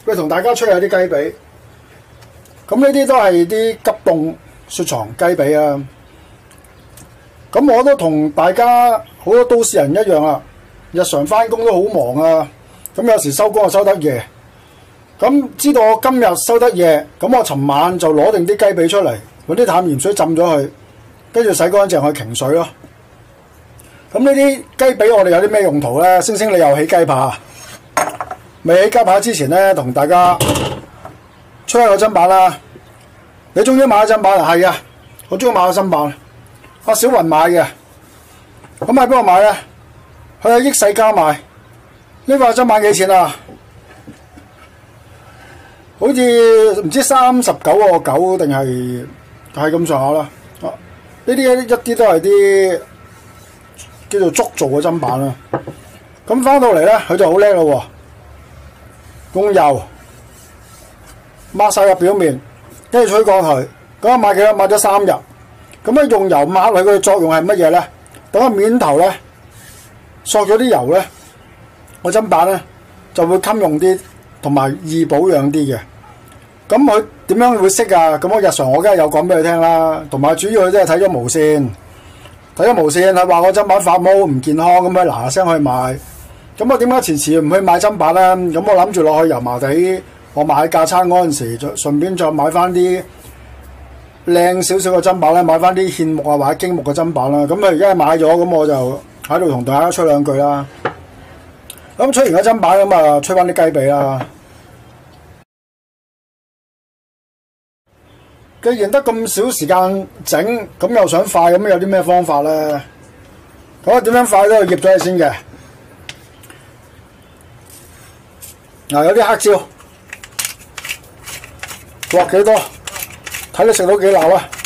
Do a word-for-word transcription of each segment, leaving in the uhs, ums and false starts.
喂，同大家吹下啲雞髀。咁呢啲都係啲急凍雪藏雞髀啊。咁我都同大家好多都市人一樣啊，日常翻工都好忙啊。咁有時收工就收得夜。咁知道我今日收得夜，咁我尋晚就攞定啲雞髀出嚟，揾啲淡鹽水浸咗佢，跟住洗乾淨去擎水咯。咁呢啲雞髀我哋有啲咩用途咧？星星你又起雞扒？未起雞扒之前咧，同大家吹下個砧板啦。你終於買咗砧板啊？係啊，我終於買咗砧板。阿小雲買嘅，咁喺邊度買咧？去益世家買。呢個砧板幾錢啊？好似唔知三十九個九定係係咁上下啦。呢啲一啲都係啲叫做竹做嘅砧板啦。咁翻到嚟咧，佢就好叻咯喎，用油抹晒個表面，跟住吹過佢。咁啊買幾多？買咗三日。咁咧用油抹佢嘅作用係乜嘢咧？等個面頭咧索咗啲油咧，個砧板咧就會襟用啲，同埋易保養啲嘅。咁佢點樣會識啊？咁我日常我梗係有講俾佢聽啦。同埋主要佢真係睇咗無線，睇咗無線係話個砧板發毛唔健康，咁樣嗱嗱聲去買。咁我點解遲遲唔去買砧板咧？咁我諗住落去油麻地，我買架撐嗰陣時，就順便再買翻啲靚少少嘅砧板咧，買翻啲芡木啊或者荊木嘅砧板啦。咁佢而家買咗，咁我就喺度同大家吹兩句啦。咁吹完個砧板咁啊，吹翻啲雞髀啦。既然得咁少時間整，咁又想快，咁有啲咩方法咧？咁啊點樣快都要醃咗佢先嘅。嗱、啊，有啲黑椒，落幾多？睇你食到幾流啊！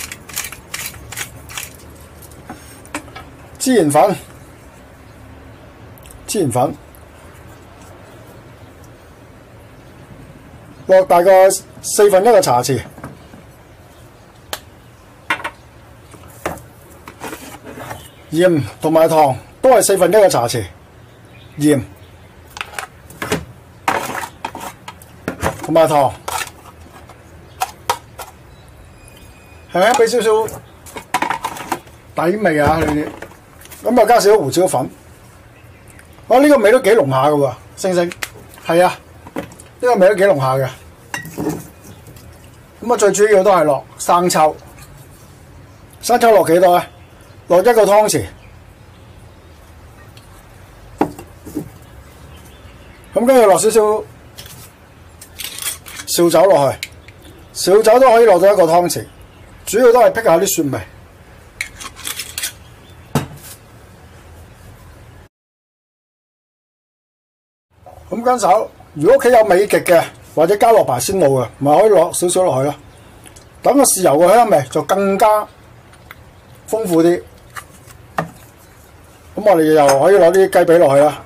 孜然粉，孜然粉，落大概四分一個茶匙。鹽同埋糖都係四分一個茶匙，鹽同埋糖，係咪俾少少底味啊？呢啲咁又加少少胡椒粉，我、哦、呢、這個味都幾濃下嘅喎，星星係啊，呢、這個味都幾濃下嘅。咁啊，最主要都係落生抽，生抽落幾多咧？落一個湯匙，咁跟住落少少紹酒落去，紹酒都可以落到一個湯匙，主要都係辟下啲蒜味。咁跟手，如果屋企有美極嘅，或者加落白仙露嘅，咪可以落少少落去咯。等個豉油嘅香味就更加豐富啲。咁我哋又可以攞啲雞髀落去啦，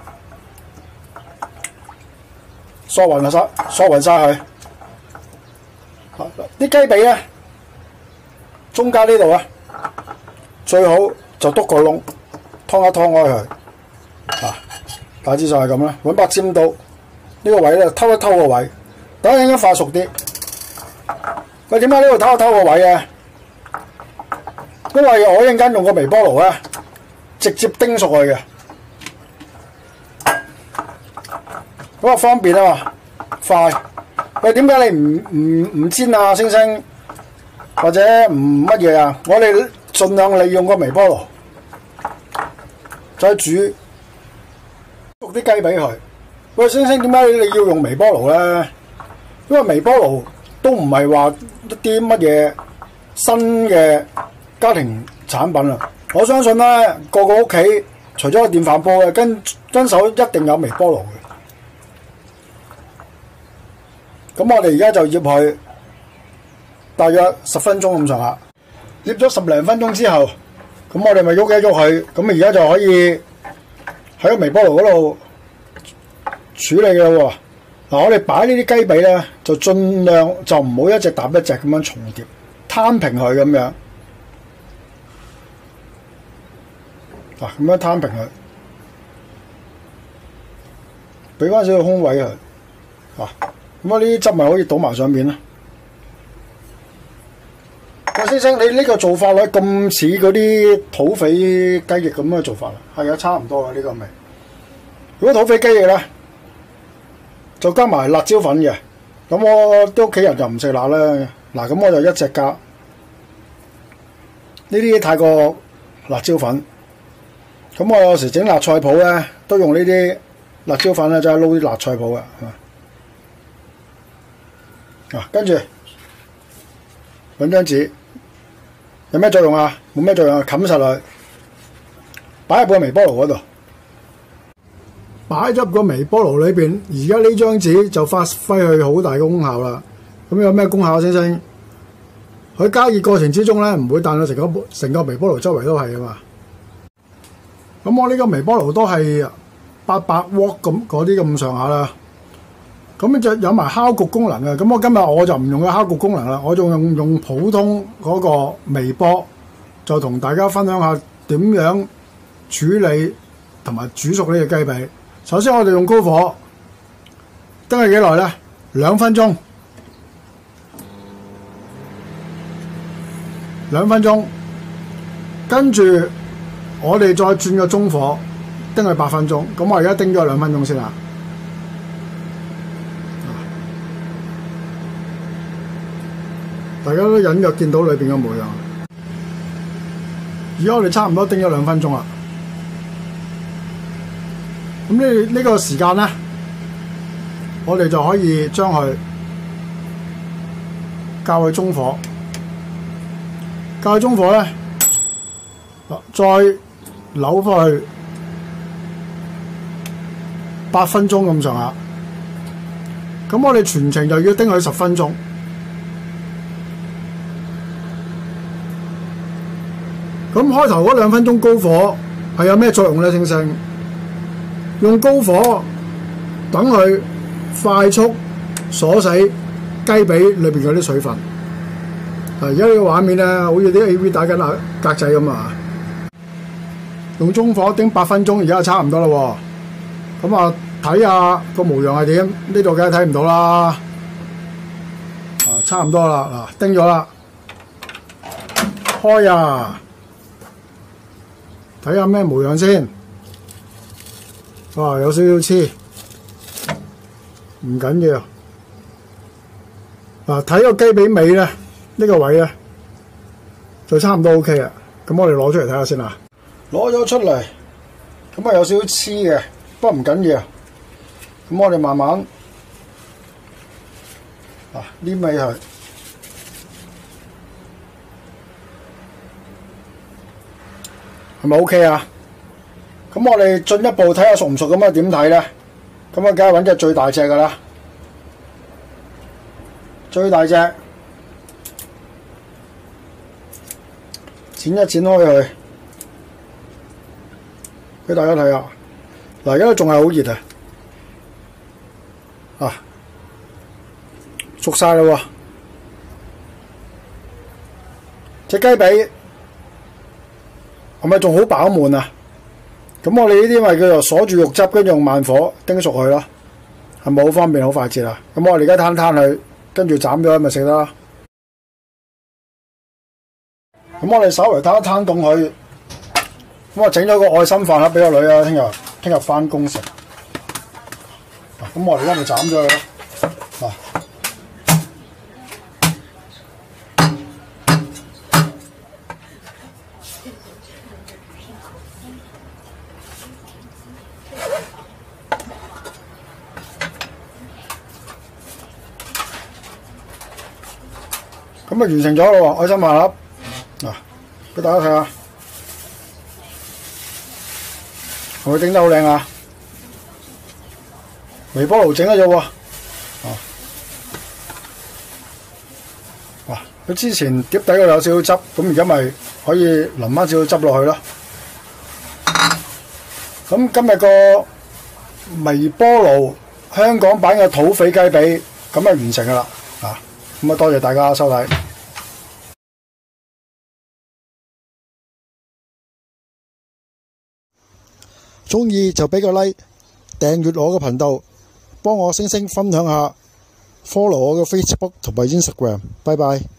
嗦勻晒，嗦勻晒佢。啲雞髀咧，中間呢度咧，最好就篤個窿，劏一劏開佢。啊，大致上係咁啦。揾把尖刀，呢、這個位咧偷一偷個位，等陣間化熟啲。喂，點解呢度偷一偷個位嘅？因為我一陣間用個微波爐咧。直接叮熟佢嘅，咁啊方便啊嘛，快。喂，點解你唔唔唔煎啊，星星？或者唔乜嘢啊？我哋盡量利用個微波爐，再煮熟啲雞髀佢。喂，星星，點解你要用微波爐咧？因為微波爐都唔係話一啲乜嘢新嘅家庭產品啊。我相信咧，個個屋企除咗個電飯煲嘅，跟跟手一定有微波爐嘅。咁我哋而家就醃佢大約十分鐘咁上下，醃咗十零分鐘之後，咁我哋咪喐一喐佢。咁而家就可以喺個微波爐嗰度處理嘅喎。嗱，我哋擺呢啲雞髀咧，就盡量就唔好一隻搭一隻咁樣重疊，攤平佢咁樣。嗱，咁樣攤平佢，俾翻少少空位佢，啊， 咁啊，呢啲汁咪可以倒埋上面啦。喂，先生，你呢個做法咧咁似嗰啲土匪雞翼咁嘅做法啦，係啊，差唔多啊呢個味。如果土匪雞翼咧，就加埋辣椒粉嘅，咁我啲屋企人就唔食辣啦。嗱，咁我就一隻加。呢啲太過辣椒粉，咁我有時整辣菜脯咧，都用呢啲辣椒粉咧，就係撈啲辣菜脯嘅。啊，跟住揾張紙。有咩作用啊？冇咩作用啊！冚實佢，擺喺個微波爐嗰度，擺入個微波爐裏邊。而家呢張紙就發揮佢好大嘅功效啦。咁有咩功效啊，先生？佢加熱過程之中咧，唔會彈到成個成個微波爐周圍都係啊嘛。咁我呢個微波爐都係八百瓦咁嗰啲咁上下啦。咁就有埋烤焗功能嘅，咁我今日我就唔用個烤焗功能啦，我仲用用普通嗰個微波，就同大家分享下點樣處理同埋煮熟呢隻雞髀。首先我哋用高火，燈係幾耐咧？兩分鐘，兩分鐘，跟住我哋再轉個中火，燈係八分鐘。咁我而家叮咗兩分鐘先啦。大家都隱約見到裏邊嘅模樣。而家我哋差唔多叮咗兩分鐘啦。咁呢呢個時間咧，我哋就可以將佢校去中火。校去中火咧，再扭翻去八分鐘咁上下。咁我哋全程就要叮佢十分鐘。咁開頭嗰兩分鐘高火係有咩作用咧？星星用高火等佢快速鎖死雞髀裏邊嗰啲水分。啊！而家呢個畫面咧，好似啲 A V 打緊啊格仔咁啊！用中火叮八分鐘，而家就差唔多啦。咁啊，睇下個模樣係點？呢度梗係睇唔到啦。啊，差唔多啦，嗱，叮咗啦，開啊！睇下咩模樣先，哇！有少少黐，唔緊要。嗱，睇個雞髀尾咧，呢個位咧就差唔多 OK 啦。咁我哋攞出嚟睇下先啦。攞咗出嚟，咁啊有少少黐嘅，不過唔緊要。咁我哋慢慢啊呢尾係。係咪 OK 啊？咁我哋進一步睇下熟唔熟咁啊？點睇咧？咁啊，梗係揾隻最大隻噶啦，最大隻，剪一剪開佢，俾大家睇下。嗱，而家仲係好熱啊！啊，熟晒啦喎！隻雞髀。係咪仲好飽滿啊？咁我哋呢啲咪叫做鎖住肉汁，跟住用慢火叮熟佢咯，係咪好方便好快捷啊？咁我哋而家攤攤佢，跟住斬咗咪食得啦。咁我哋稍微攤一攤凍佢，咁我整咗個愛心飯盒俾個女啊，聽日聽日翻工食。咁我哋而家咪斬咗佢咯。嗱。咁啊完成咗咯喎，愛心飯盒嗱，俾大家睇下，係咪整得好靚啊？微波爐整得咗喎，啊，哇！佢之前碟底嗰度有少少汁，咁而家咪可以淋翻少少汁落去咯。咁今日個微波爐香港版嘅土匪雞髀咁啊完成噶啦，啊！咁啊多謝大家收睇。鍾意就俾個 like，訂閱我個頻道，幫我星星分享下 follow 我嘅 Facebook 同埋 Instagram。拜拜。